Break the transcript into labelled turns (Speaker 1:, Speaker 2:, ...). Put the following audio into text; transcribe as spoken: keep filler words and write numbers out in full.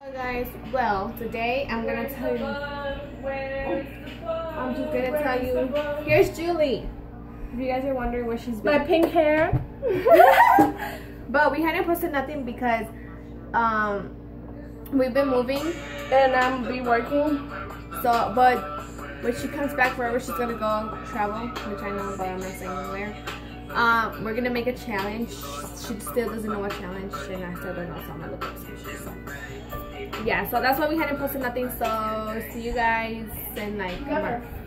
Speaker 1: Hello guys, well today I'm gonna tell you I'm just gonna tell you here's Julie. If you guys are wondering where she's been.
Speaker 2: My pink hair.
Speaker 1: But we hadn't posted nothing because um we've been moving
Speaker 2: And I'm be working.
Speaker 1: so but when she comes back wherever she's gonna go travel, which I know but I'm not saying where. Um, we're gonna make a challenge. She still doesn't know what challenge, and I still don't know some of the books. So yeah, so that's why we hadn't posted nothing. So see you guys in like a month.